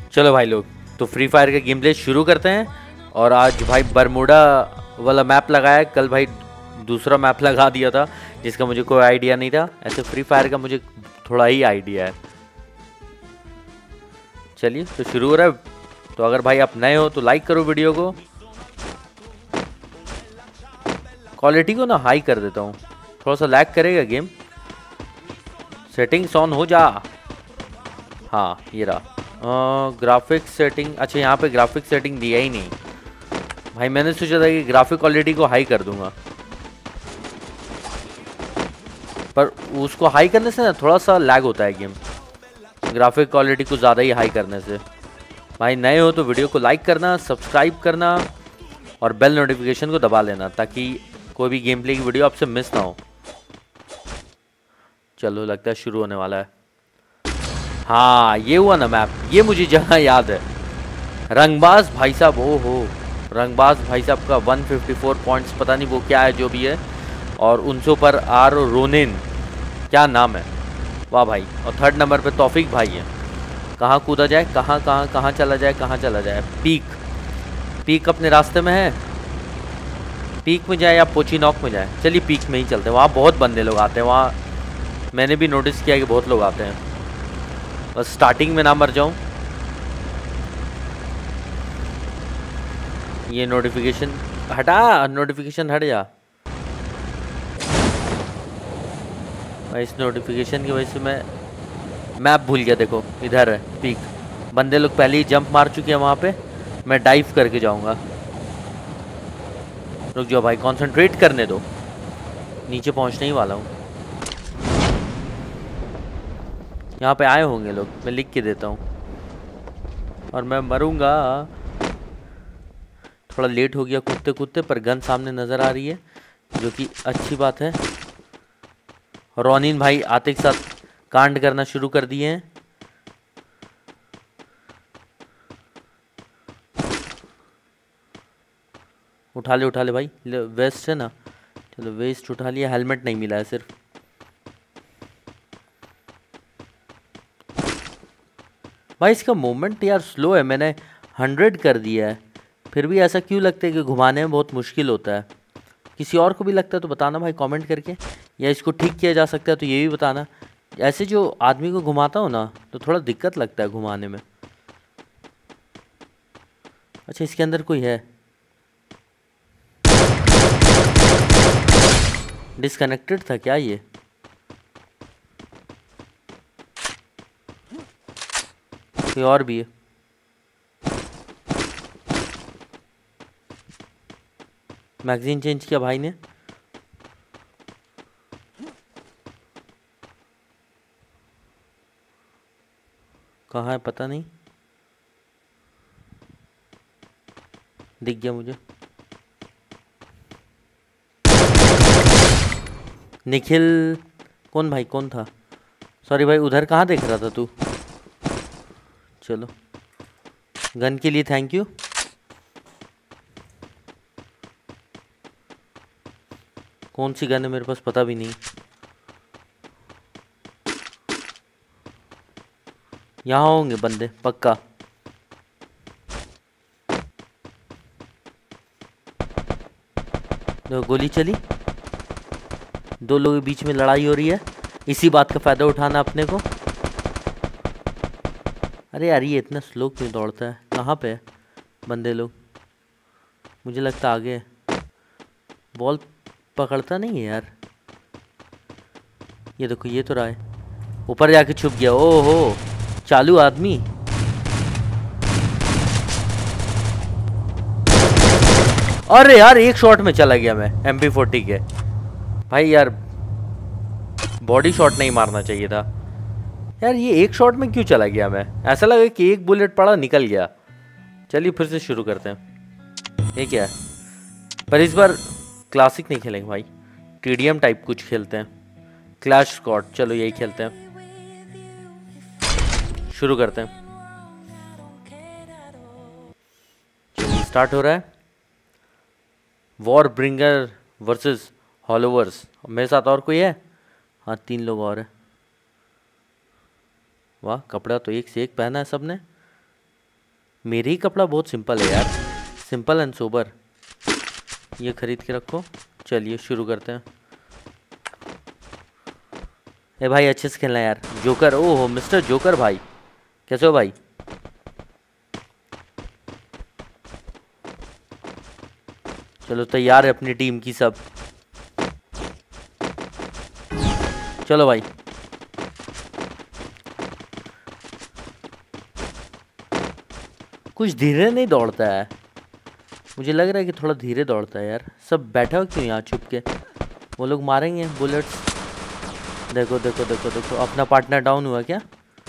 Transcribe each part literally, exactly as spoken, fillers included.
चलो भाई लोग, तो फ्री फायर का गेम प्ले शुरू करते हैं। और आज भाई बरमूडा वाला मैप लगाया, कल भाई दूसरा मैप लगा दिया था जिसका मुझे कोई आइडिया नहीं था। ऐसे फ्री फायर का मुझे थोड़ा ही आइडिया है। चलिए तो शुरू हो रहा है। तो अगर भाई आप नए हो तो लाइक करो वीडियो को। क्वालिटी को ना हाई कर देता हूँ, थोड़ा सा लैग करेगा गेम। सेटिंग्स ऑन हो जा। हाँ ये रहा ग्राफिक्स सेटिंग। अच्छा यहाँ पे ग्राफिक सेटिंग दिया ही नहीं भाई। मैंने सोचा था कि ग्राफिक क्वालिटी को हाई कर दूंगा, पर उसको हाई करने से ना थोड़ा सा लैग होता है गेम, ग्राफिक क्वालिटी को ज़्यादा ही हाई करने से। भाई नए हो तो वीडियो को लाइक करना, सब्सक्राइब करना और बेल नोटिफिकेशन को दबा लेना ताकि कोई भी गेम प्ले की वीडियो आपसे मिस ना हो। चलो लगता है शुरू होने वाला है। हाँ ये हुआ ना मैप, ये मुझे जगह याद है। रंगबाज भाई साहब, ओ हो रंगबाज भाई साहब का एक सौ चौवन पॉइंट्स, पता नहीं वो क्या है जो भी है। और उनसे ऊपर आर रोनिन, क्या नाम है, वाह भाई। और थर्ड नंबर पे तौफीक भाई है। कहाँ कूदा जाए, कहाँ कहाँ कहाँ चला जाए, कहाँ चला जाए। पीक, पीक अपने रास्ते में है। पीक में जाए या पोचीनॉक में जाए, चलिए पीक में ही चलते हैं। वहाँ बहुत बंदे लोग आते हैं, वहाँ मैंने भी नोटिस किया कि बहुत लोग आते हैं। बस स्टार्टिंग में ना मर जाऊँ। ये नोटिफिकेशन हटा, नोटिफिकेशन हट जा। इस नोटिफिकेशन की वजह से मैं मैप भूल गया। देखो इधर है पीक, बंदे लोग पहले ही जंप मार चुके हैं वहाँ पे। मैं डाइव करके जाऊँगा। रुक जाओ भाई, कंसंट्रेट करने दो, नीचे पहुँचने ही वाला हूँ। यहाँ पे आए होंगे लोग, मैं लिख के देता हूँ। और मैं मरूंगा। थोड़ा लेट हो गया कूदते कूदते, पर गन सामने नज़र आ रही है जो कि अच्छी बात है। रोनिन भाई आते के साथ कांड करना शुरू कर दिए हैं। उठा ले उठा ले भाई, वेस्ट है ना, चलो वेस्ट उठा लिया। हेलमेट नहीं मिला है सिर्फ। भाई इसका मूवमेंट यार स्लो है, मैंने हंड्रेड कर दिया है, फिर भी ऐसा क्यों लगता है कि घुमाने में बहुत मुश्किल होता है। किसी और को भी लगता है तो बताना भाई कमेंट करके, या इसको ठीक किया जा सकता है तो ये भी बताना। ऐसे जो आदमी को घुमाता हूँ ना तो थोड़ा दिक्कत लगता है घुमाने में। अच्छा इसके अंदर कोई है, डिस्कनेक्टेड था क्या ये? कोई और भी है? मैगजीन चेंज किया भाई ने। कहाँ है पता नहीं, दिख गया मुझे। निखिल कौन भाई, कौन था? सॉरी भाई, उधर कहाँ देख रहा था तू? चलो गन के लिए थैंक यू। कौन सी गन है मेरे पास पता भी नहीं। यहाँ होंगे बंदे पक्का। दो गोली चली, दो लोगों के बीच में लड़ाई हो रही है, इसी बात का फायदा उठाना अपने को। अरे यार ये इतना स्लो क्यों दौड़ता है? कहाँ पे है बंदे लोग? मुझे लगता आगे है। बॉल पकड़ता नहीं है यार। ये देखो ये तो रहा है, ऊपर जाके छुप गया। ओहो चालू आदमी। अरे यार एक शॉट में चला गया मैं एम पी फोर्टी के। भाई यार बॉडी शॉट नहीं मारना चाहिए था यार, ये एक शॉट में क्यों चला गया मैं? ऐसा लगा कि एक बुलेट पड़ा निकल गया। चलिए फिर से शुरू करते हैं। ये क्या है? पर इस बार क्लासिक नहीं खेलेंगे भाई, टीडीएम टाइप कुछ खेलते हैं। क्लैश स्क्वाड, चलो यही खेलते हैं। शुरू करते हैं। चलिए स्टार्ट हो रहा है। War bringer versus hollowers. मेरे साथ और कोई है? हाँ तीन लोग और हैं। वाह कपड़ा तो एक से एक पहना है सबने। मेरे ही कपड़ा बहुत सिंपल है यार, सिंपल एंड सोबर। ये खरीद के रखो, चलिए शुरू करते हैं। ए भाई अच्छे से खेलना यार। जोकर, ओहो मिस्टर जोकर भाई, कैसे हो भाई? चलो तैयार है अपनी टीम की सब। चलो भाई। कुछ धीरे नहीं दौड़ता है, मुझे लग रहा है कि थोड़ा धीरे दौड़ता है यार। सब बैठा हो क्यों यहाँ चुप के? वो लोग मारेंगे बुलेट्स। देखो देखो देखो देखो, अपना पार्टनर डाउन हुआ क्या?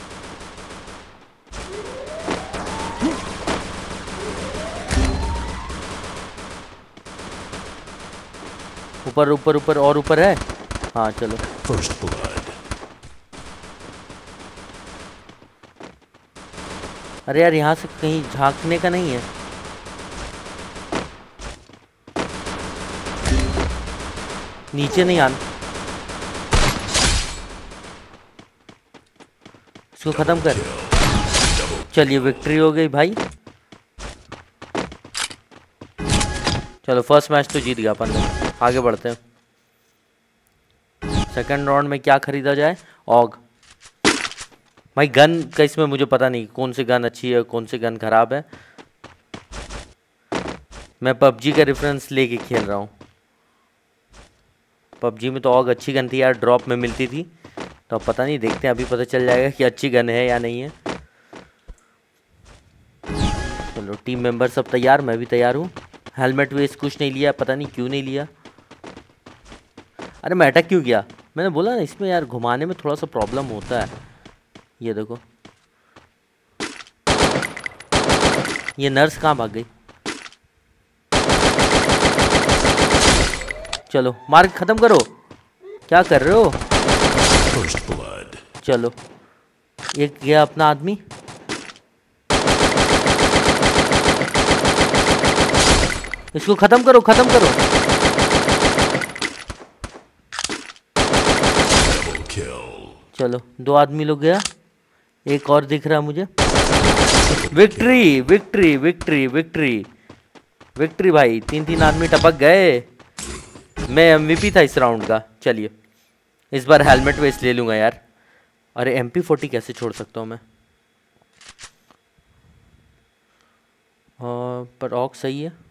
ऊपर ऊपर ऊपर और ऊपर है। हाँ चलो। First blood. अरे यार यहाँ से कहीं झांकने का नहीं है। नीचे नहीं आना, इसको खत्म कर। चलिए विक्ट्री हो गई भाई। चलो फर्स्ट मैच तो जीत गया अपन लोग, आगे बढ़ते हैं। सेकंड राउंड में क्या खरीदा जाए? ऑग भाई। गन का इसमें मुझे पता नहीं कौन सी गन अच्छी है कौन सी गन खराब है। मैं पबजी का रेफरेंस लेके खेल रहा हूँ। पबजी में तो ऑग अच्छी गन थी यार, ड्रॉप में मिलती थी। तो अब पता नहीं, देखते हैं अभी पता चल जाएगा कि अच्छी गन है या नहीं है। चलो टीम मेंबर सब तैयार, मैं भी तैयार हूँ। हेलमेट वेस्ट कुछ नहीं लिया, पता नहीं क्यों नहीं लिया। अरे मैं अटैक क्यों किया? मैंने बोला ना इसमें यार घुमाने में थोड़ा सा प्रॉब्लम होता है। ये देखो, ये नर्स कहाँ भाग गई? चलो मार खत्म करो, क्या कर रहे हो? चलो एक गया अपना आदमी। इसको खत्म करो खत्म करो। चलो दो आदमी लोग गया, एक और दिख रहा है मुझे। Victory victory victory victory victory भाई, तीन तीन आदमी टपक गए। मैं एमवीपी था इस राउंड का। चलिए इस बार हेलमेट वेस्ट ले लूँगा यार। अरे एम पी फोर्टी कैसे छोड़ सकता हूँ मैं? हाँ पर ऑक सही है।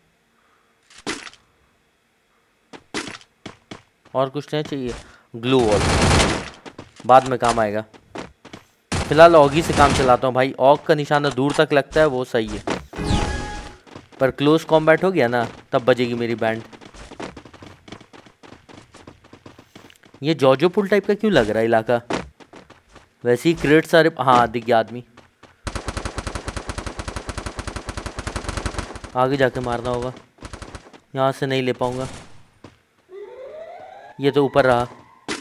और कुछ नहीं चाहिए? ग्लू वॉल बाद में काम आएगा, फिलहाल ऑगी से काम चलाता हूँ भाई। ऑक का निशाना दूर तक लगता है, वो सही है। पर क्लोज कॉम्बैट हो गया ना, तब बजेगी मेरी बैंड। ये जॉर्जो पुल टाइप का क्यों लग रहा है इलाका? वैसे ही क्रेट सारे। हाँ दिख गया आदमी, आगे जाके मारना होगा, यहाँ से नहीं ले पाऊंगा। ये तो ऊपर रहा।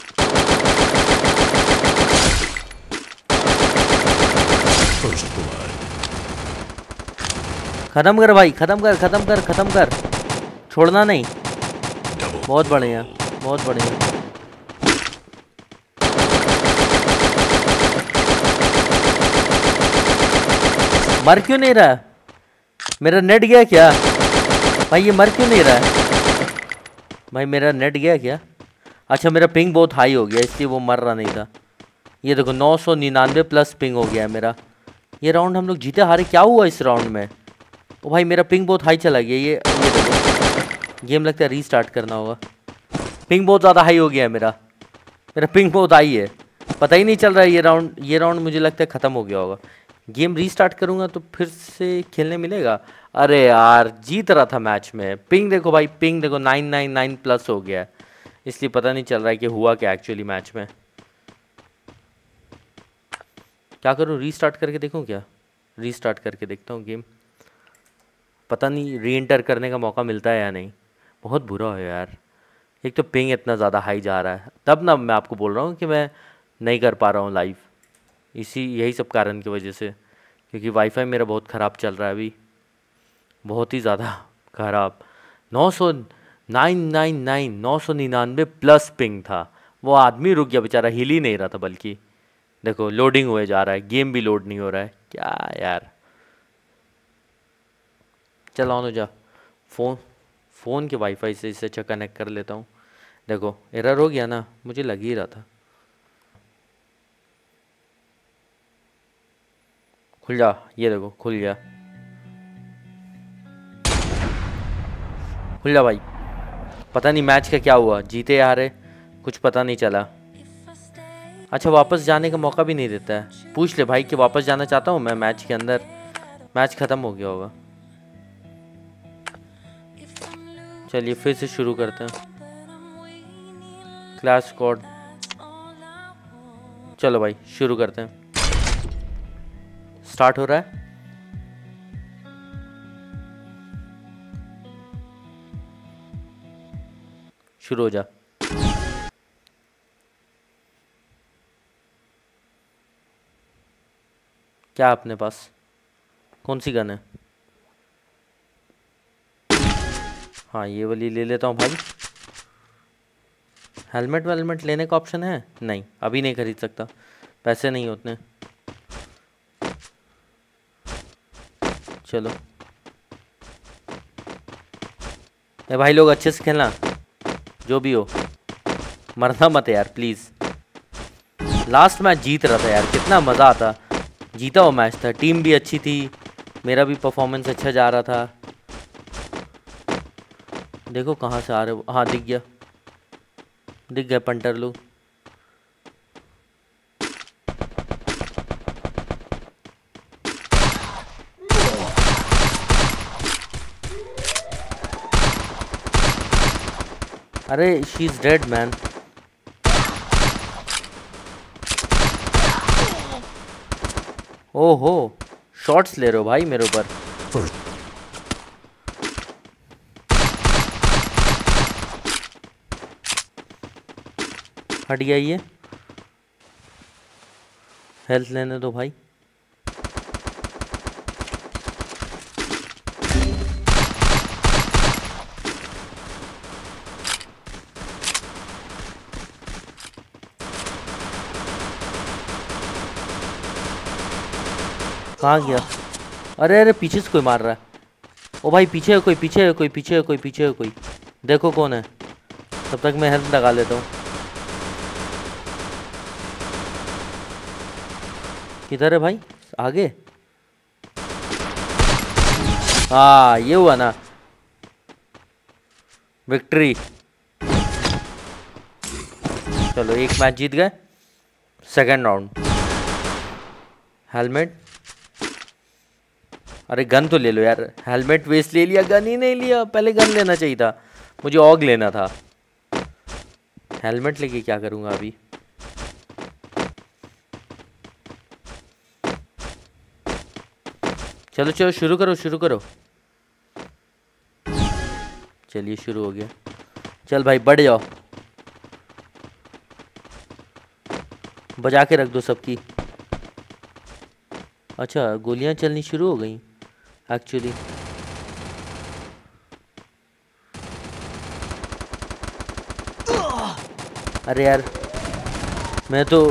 खत्म कर भाई, खत्म कर खत्म कर खत्म कर, छोड़ना नहीं। बहुत बढ़िया बहुत बढ़िया। मर क्यों नहीं रहा? मेरा नेट गया क्या भाई? ये मर क्यों नहीं रहा है भाई? मेरा नेट गया क्या? अच्छा मेरा पिंग बहुत हाई हो गया इसलिए वो मर रहा नहीं था। ये देखो नौ सौ निन्यानवे प्लस पिंग हो गया है मेरा। ये राउंड हम लोग जीते हारे क्या हुआ इस राउंड में? ओ भाई मेरा पिंग बहुत हाई चला गया। ये ये देखो, गेम लगता है रीस्टार्ट करना होगा। पिंग बहुत ज़्यादा हाई हो गया है मेरा। मेरा पिंग बहुत हाई है, पता ही नहीं चल रहा है। ये राउंड ये राउंड मुझे लगता है ख़त्म हो गया होगा। गेम रीस्टार्ट करूँगा तो फिर से खेलने मिलेगा। अरे यार जीत रहा था मैच में। पिंग देखो भाई, पिंग देखो नाइन नाइन नाइन प्लस हो गया है, इसलिए पता नहीं चल रहा है कि हुआ क्या एक्चुअली मैच में। क्या करूँ, रीस्टार्ट करके देखूँ क्या? रीस्टार्ट करके देखता हूँ गेम, पता नहीं री एंटर करने का मौका मिलता है या नहीं। बहुत बुरा है यार, एक तो पिंग इतना ज़्यादा हाई जा रहा है। तब ना मैं आपको बोल रहा हूँ कि मैं नहीं कर पा रहा हूँ लाइव, इसी यही सब कारण की वजह से, क्योंकि वाईफाई मेरा बहुत ख़राब चल रहा है अभी, बहुत ही ज़्यादा ख़राब। नौ सौ नाइन नाइन नाइन नौ सौ निन्यानवे प्लस पिंग था। वो आदमी रुक गया बेचारा, हिल ही नहीं रहा था। बल्कि देखो लोडिंग हुए जा रहा है, गेम भी लोड नहीं हो रहा है। क्या यार, चल ऑन हो जा। फ़ोन फ़ोन के वाईफाई से इससे अच्छा कनेक्ट कर लेता हूँ। देखो एरर हो गया ना, मुझे लग ही रहा था। खुल जा, ये देखो खुल गया। खुल जा भाई। पता नहीं मैच का क्या हुआ, जीते या हारे कुछ पता नहीं चला। अच्छा वापस जाने का मौका भी नहीं देता है। पूछ ले भाई कि वापस जाना चाहता हूँ मैं मैच के अंदर। मैच ख़त्म हो गया होगा। चलिए फिर से शुरू करते हैं क्लैश स्क्वाड। चलो भाई शुरू करते हैं। स्टार्ट हो रहा है। शुरू हो जा। क्या अपने पास कौन सी गन है? हाँ ये वाली ले लेता हूँ भाई। हेलमेट वेलमेट लेने का ऑप्शन है? नहीं अभी नहीं खरीद सकता, पैसे नहीं उतने। चलो ए भाई लोग अच्छे से खेलना, जो भी हो मरना मत यार प्लीज़। लास्ट मैच जीत रहा था यार, कितना मज़ा आता। जीता हुआ मैच था, टीम भी अच्छी थी, मेरा भी परफॉर्मेंस अच्छा जा रहा था। देखो कहाँ से आ रहे हो। हाँ दिख गया, दिख गया पंटर लोग। अरे शी इज डेड मैन। ओहो शॉट्स ले रहे हो भाई मेरे ऊपर। हट गया ये, हेल्थ लेने दो भाई। कहाँ गया? अरे अरे पीछे से कोई मार रहा है। ओ भाई पीछे है कोई, पीछे है कोई, पीछे है कोई, पीछे है कोई। देखो कौन है, तब तक मैं हेल्थ लगा लेता हूँ। किधर है भाई? आगे। हाँ ये हुआ ना, विक्ट्री। चलो एक मैच जीत गए। Second round. हेलमेट, अरे गन तो ले लो यार। हेलमेट वेस्ट ले लिया, गन ही नहीं लिया। पहले गन लेना चाहिए था, मुझे ऑग लेना था। हेलमेट लेके क्या करूँगा अभी? चलो चलो शुरू करो शुरू करो। चलिए शुरू हो गया। चल भाई बढ़ जाओ, बजा के रख दो सबकी। अच्छा गोलियां चलनी शुरू हो गई एक्चुअली। अरे यार मैं तो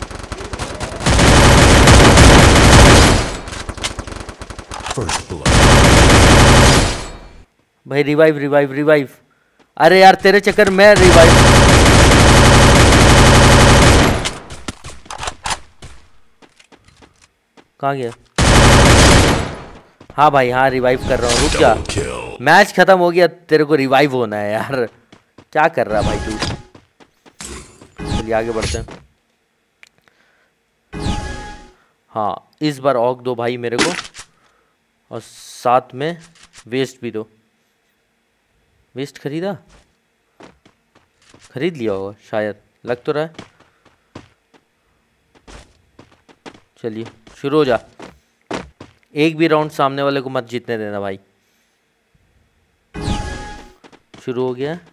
भाई रिवाइव रिवाइव रिवाइव। अरे यार तेरे चक्कर में रिवाइव। कहाँ गया? हाँ भाई हाँ रिवाइव कर रहा हूँ, रुक जा। मैच खत्म हो गया, तेरे को रिवाइव होना है यार। क्या कर रहा है भाई तू? चलिए आगे बढ़ते हैं। हाँ इस बार ऑग दो भाई मेरे को, और साथ में वेस्ट भी दो। वेस्ट खरीदा, खरीद लिया होगा शायद, लग तो रहा है। चलिए शुरू हो जा। एक भी राउंड सामने वाले को मत जीतने देना भाई। शुरू हो गया।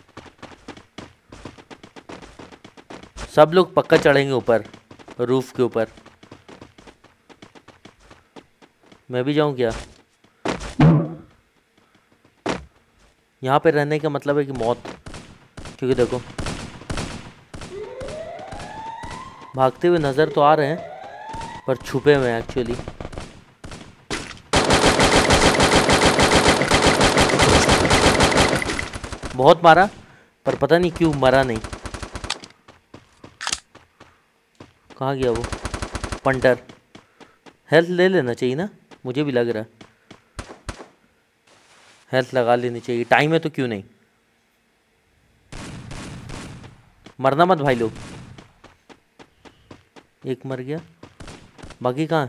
सब लोग पक्का चढ़ेंगे ऊपर, रूफ के ऊपर। मैं भी जाऊं क्या? यहाँ पे रहने का मतलब है कि मौत, क्योंकि देखो भागते हुए नज़र तो आ रहे हैं पर छुपे हुए हैं एक्चुअली। बहुत मारा पर पता नहीं क्यों मरा नहीं। कहाँ गया वो पंटर? हेल्थ ले लेना चाहिए ना, मुझे भी लग रहा है हेल्थ लगा लेनी चाहिए। टाइम है तो क्यों नहीं। मरना मत भाई लोग। एक मर गया, बाकी कहाँ है?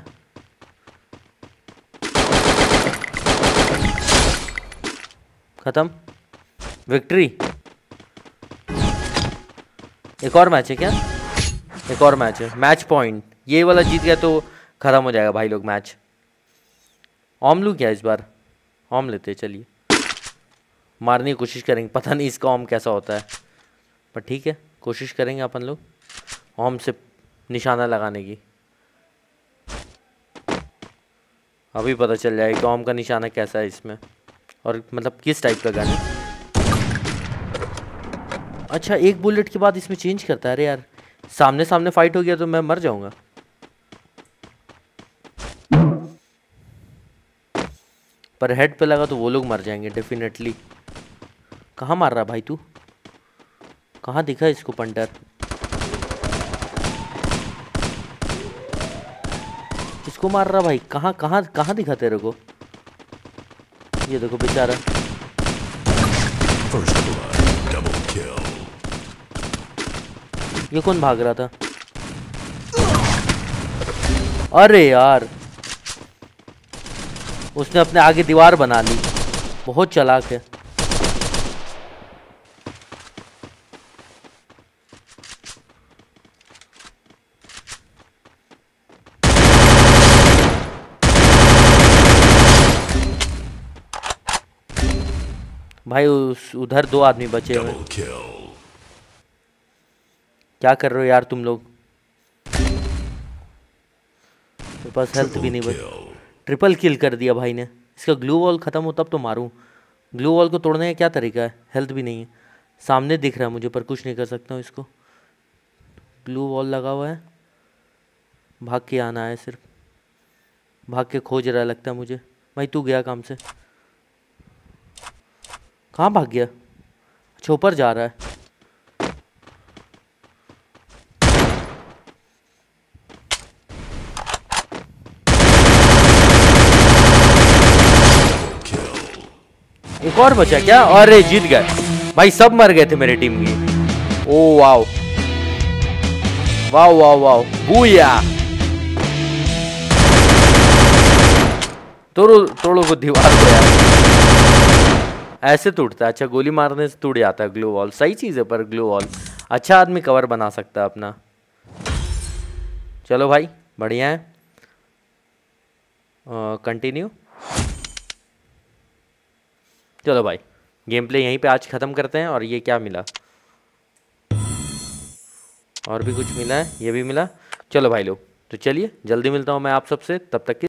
खत्म, विक्ट्री। एक और मैच है क्या? एक और मैच है, मैच पॉइंट। ये वाला जीत गया तो खत्म हो जाएगा भाई लोग मैच। ओम लू क्या इस बार? ओम लेते हैं, चलिए मारने की कोशिश करेंगे। पता नहीं इसका ओम कैसा होता है, पर ठीक है कोशिश करेंगे अपन लोग ओम से निशाना लगाने की। अभी पता चल जाएगा कि ओम का निशाना कैसा है इसमें, और मतलब किस टाइप का गन है। अच्छा, एक बुलेट के बाद इसमें चेंज करता है। अरे यार, सामने सामने फाइट हो गया तो मैं मर जाऊंगा। पर हेड पे लगा तो वो लोग मर जाएंगे डेफिनेटली। कहाँ मार रहा भाई तू? कहाँ दिखा इसको पंटर? इसको मार रहा भाई, कहाँ कहाँ कहाँ दिखा तेरे को? ये देखो बेचारा। ये कौन भाग रहा था? अरे यार, उसने अपने आगे दीवार बना ली। बहुत चालाक है। भाई उस उधर दो आदमी बचे हुए। क्या कर रहे हो यार तुम लोग? मेरे पास हेल्थ भी नहीं बची। ट्रिपल किल कर दिया भाई ने। इसका ग्लू वॉल ख़त्म हो तब तो मारूं। ग्लू वॉल को तोड़ने का क्या तरीका है? हेल्थ भी नहीं है, सामने दिख रहा है मुझे पर कुछ नहीं कर सकता हूँ इसको। ग्लू वॉल लगा हुआ है, भाग के आना है सिर्फ। भाग के खोज रहा लगता है मुझे। भाई तू गया काम से? कहाँ भाग गया? अच्छा, ऊपर जा रहा है। एक और बचा क्या? अरे जीत गए भाई, सब मर गए थे मेरे टीम की। Oh wow wow wow wow, booyah. तोड़ो तोड़ो वो दीवार को यार। ऐसे टूटता है? अच्छा, गोली मारने से टूट जाता है ग्लू वॉल। सही चीज़ है, पर ग्लू वॉल अच्छा आदमी कवर बना सकता है अपना। चलो भाई बढ़िया है। कंटिन्यू। चलो भाई, गेम प्ले यहीं पे आज ख़त्म करते हैं। और ये क्या मिला? और भी कुछ मिला है, ये भी मिला। चलो भाई लोग, तो चलिए जल्दी मिलता हूँ मैं आप सबसे, तब तक के